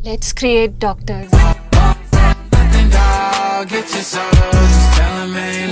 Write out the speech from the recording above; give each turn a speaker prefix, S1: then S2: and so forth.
S1: Let's create doctors.
S2: Nothing, dog, get your soul. Just tell 'em ain't